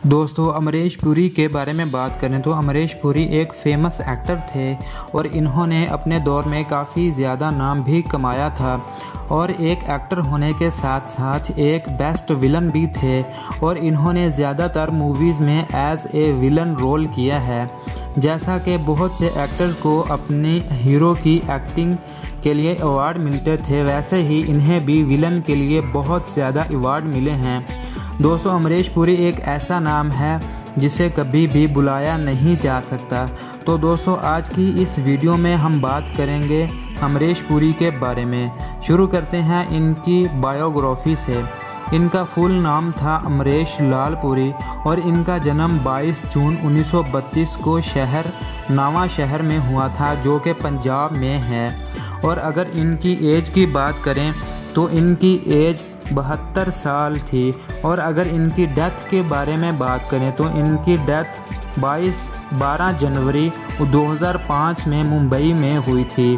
दोस्तों अमरीश पुरी के बारे में बात करें तो अमरीश पुरी एक फेमस एक्टर थे और इन्होंने अपने दौर में काफ़ी ज़्यादा नाम भी कमाया था और एक एक्टर होने के साथ साथ एक बेस्ट विलन भी थे और इन्होंने ज़्यादातर मूवीज़ में एज ए विलन रोल किया है। जैसा कि बहुत से एक्टर को अपने हीरो की एक्टिंग के लिए अवार्ड मिलते थे, वैसे ही इन्हें भी विलन के लिए बहुत ज़्यादा अवार्ड मिले हैं। दोस्तों अमरीश पुरी एक ऐसा नाम है जिसे कभी भी बुलाया नहीं जा सकता। तो दोस्तों आज की इस वीडियो में हम बात करेंगे अमरीश पुरी के बारे में। शुरू करते हैं इनकी बायोग्राफी से। इनका फुल नाम था अमरीश लाल पुरी और इनका जन्म 22 जून 1932 को शहर नावा शहर में हुआ था, जो कि पंजाब में है। और अगर इनकी एज की बात करें तो इनकी एज 72 साल थी। और अगर इनकी डेथ के बारे में बात करें तो इनकी डेथ 12 जनवरी 2005 में मुंबई में हुई थी।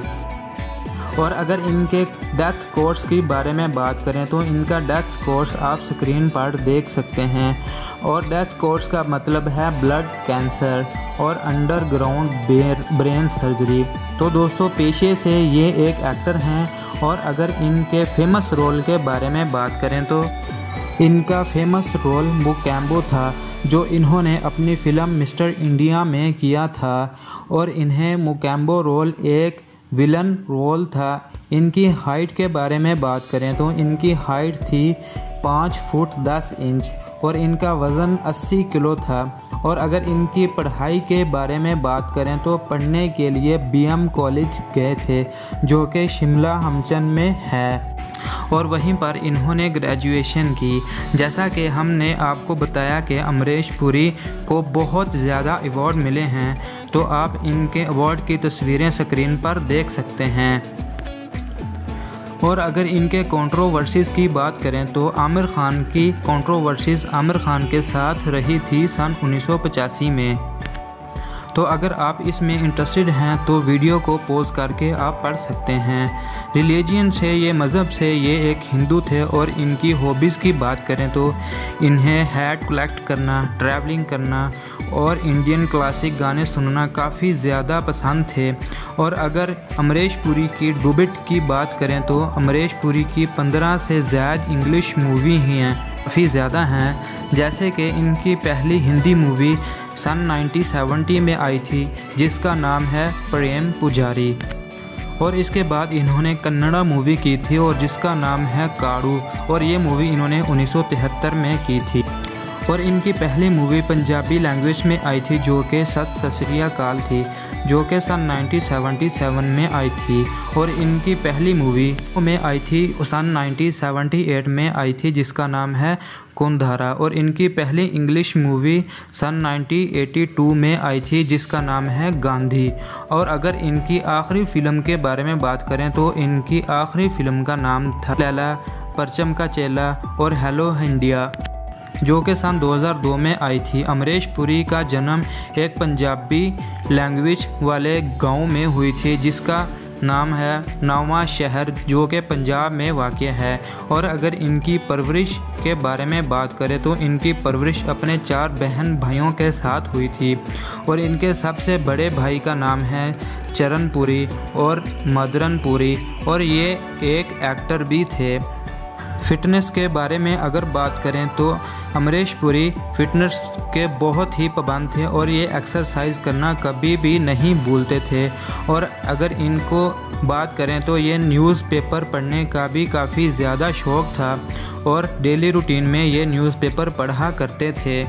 और अगर इनके डेथ कोर्स की बारे में बात करें तो इनका डेथ कोर्स आप स्क्रीन पर देख सकते हैं। और डेथ कोर्स का मतलब है ब्लड कैंसर और अंडरग्राउंड ब्रेन सर्जरी। तो दोस्तों पेशे से ये एक एक्टर हैं। और अगर इनके फेमस रोल के बारे में बात करें तो इनका फेमस रोल मोगैम्बो था, जो इन्होंने अपनी फिल्म मिस्टर इंडिया में किया था। और इन्हें मोगैम्बो रोल एक विलन रोल था। इनकी हाइट के बारे में बात करें तो इनकी हाइट थी 5 फुट 10 इंच और इनका वज़न 80 किलो था। और अगर इनकी पढ़ाई के बारे में बात करें तो पढ़ने के लिए BM कॉलेज गए थे, जो कि शिमला हमचन में है। और वहीं पर इन्होंने ग्रेजुएशन की। जैसा कि हमने आपको बताया कि अमरीश पुरी को बहुत ज़्यादा अवार्ड मिले हैं, तो आप इनके अवार्ड की तस्वीरें स्क्रीन पर देख सकते हैं। और अगर इनके कंट्रोवर्सीज़ की बात करें तो आमिर खान की कंट्रोवर्सीज़ आमिर खान के साथ रही थी सन 1985 में। तो अगर आप इसमें इंटरेस्टेड हैं तो वीडियो को पॉज करके आप पढ़ सकते हैं। रिलीजियन से ये मज़हब से ये एक हिंदू थे। और इनकी हॉबीज़ की बात करें तो इन्हें हैट कलेक्ट करना, ट्रैवलिंग करना और इंडियन क्लासिक गाने सुनना काफ़ी ज़्यादा पसंद थे। और अगर अमरीश पुरी की डुबेट की बात करें तो अमरीश पुरी की 15 से ज़्यादा इंग्लिश मूवी ही हैं, काफ़ी ज़्यादा हैं। जैसे कि इनकी पहली हिंदी मूवी सन 1970 में आई थी, जिसका नाम है प्रेम पुजारी। और इसके बाद इन्होंने कन्नड़ा मूवी की थी और जिसका नाम है काड़ू, और ये मूवी इन्होंने 1973 में की थी। और इनकी पहली मूवी पंजाबी लैंग्वेज में आई थी, जो कि सत श्री अकाल थी, जो कि सन 1977 में आई थी। और इनकी पहली मूवी में आई थी सन 1978 में आई थी, जिसका नाम है कुंधारा। और इनकी पहली इंग्लिश मूवी सन 1982 में आई थी, जिसका नाम है गांधी। और अगर इनकी आखिरी फ़िल्म के बारे में बात करें तो इनकी आखिरी फ़िल्म का नाम था लैला, परचम का चेला और हेलो इंडिया, जो कि सन 2002 में आई थी। अमरीश पुरी का जन्म एक पंजाबी लैंग्वेज वाले गांव में हुई थी, जिसका नाम है नावा शहर, जो कि पंजाब में वाक़ है। और अगर इनकी परवरिश के बारे में बात करें तो इनकी परवरिश अपने 4 बहन भाइयों के साथ हुई थी। और इनके सबसे बड़े भाई का नाम है चरण पुरी और मदरन पुरी, और ये एक एक्टर भी थे। फिटनेस के बारे में अगर बात करें तो अमरीश पुरी फिटनेस के बहुत ही पाबंद थे और ये एक्सरसाइज करना कभी भी नहीं भूलते थे। और अगर इनको बात करें तो ये न्यूज़पेपर पढ़ने का भी काफ़ी ज़्यादा शौक़ था और डेली रूटीन में ये न्यूज़पेपर पढ़ा करते थे।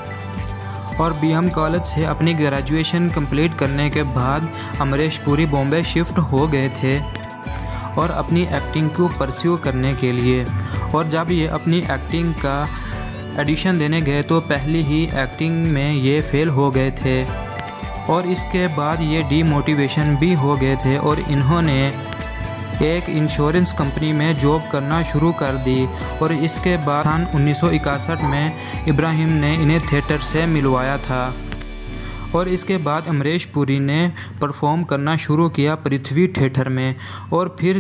और BM कॉलेज से अपनी ग्रेजुएशन कंप्लीट करने के बाद अमरीश पुरी बॉम्बे शिफ्ट हो गए थे और अपनी एक्टिंग को परस्यू करने के लिए। और जब ये अपनी एक्टिंग का एडिशन देने गए तो पहली ही एक्टिंग में ये फेल हो गए थे। और इसके बाद ये डीमोटिवेशन भी हो गए थे और इन्होंने एक इंश्योरेंस कंपनी में जॉब करना शुरू कर दी। और इसके बाद सन 1961 में इब्राहिम ने इन्हें थिएटर से मिलवाया था। और इसके बाद अमरीश पुरी ने परफॉर्म करना शुरू किया पृथ्वी थिएटर में। और फिर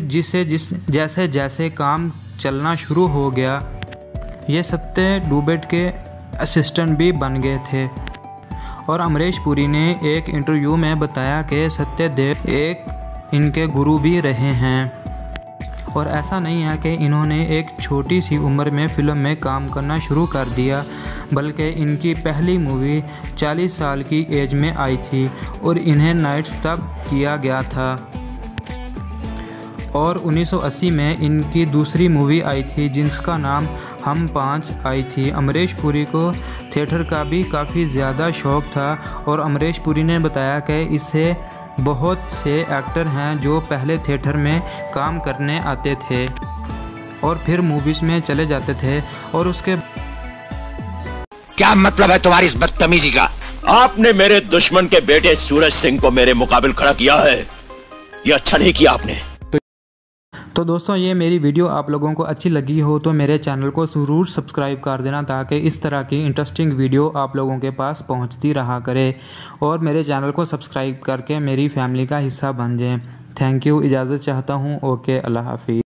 जैसे जैसे काम चलना शुरू हो गया, ये सत्य डुबेट के असिस्टेंट भी बन गए थे। और अमरीश पुरी ने एक इंटरव्यू में बताया कि सत्यदेव एक इनके गुरु भी रहे हैं। और ऐसा नहीं है कि इन्होंने एक छोटी सी उम्र में फ़िल्म में काम करना शुरू कर दिया, बल्कि इनकी पहली मूवी 40 साल की एज में आई थी और इन्हें नाइट्स तब किया गया था। और 1980 में इनकी दूसरी मूवी आई थी जिसका नाम हम 5 आई थी। अमरीश पुरी को थिएटर का भी काफ़ी ज़्यादा शौक़ था और अमरीश पुरी ने बताया कि इसे बहुत से एक्टर हैं जो पहले थिएटर में काम करने आते थे और फिर मूवीज़ में चले जाते थे और उसके क्या मतलब है तुम्हारी इस बदतमीजी का? आपने मेरे दुश्मन के बेटे सूरज सिंह को मेरे मुकाबिल खड़ा किया है, ये अच्छा नहीं किया आपने। तो दोस्तों, ये मेरी वीडियो आप लोगों को अच्छी लगी हो तो मेरे चैनल को ज़रूर सब्सक्राइब कर देना ताकि इस तरह की इंटरेस्टिंग वीडियो आप लोगों के पास पहुंचती रहा करे और मेरे चैनल को सब्सक्राइब करके मेरी फैमिली का हिस्सा बन जाएं। थैंक यू, इजाज़त चाहता हूं। ओके, अल्लाह हाफिज़।